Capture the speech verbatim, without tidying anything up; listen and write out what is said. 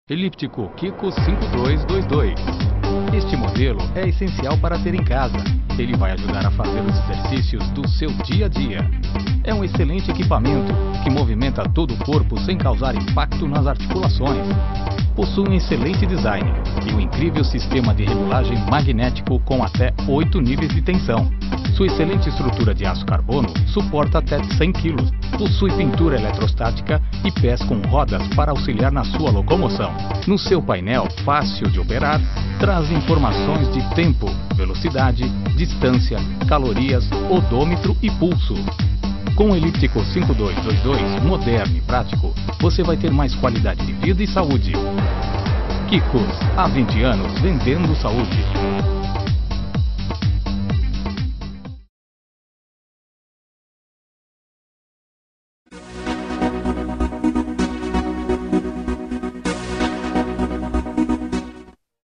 Elíptico Kiko cinco dois dois dois. Este modelo é essencial para ter em casa. Ele vai ajudar a fazer os exercícios do seu dia a dia. É um excelente equipamento que movimenta todo o corpo sem causar impacto nas articulações. Possui um excelente design e um incrível sistema de regulagem magnético com até oito níveis de tensão. Sua excelente estrutura de aço carbono suporta até cem quilos. Possui pintura eletrostática e pés com rodas para auxiliar na sua locomoção. No seu painel fácil de operar, traz informações de tempo, velocidade, distância, calorias, odômetro e pulso. Com o Elíptico cinco dois dois dois, moderno e prático, você vai ter mais qualidade de vida e saúde. Kikos, há vinte anos vendendo saúde.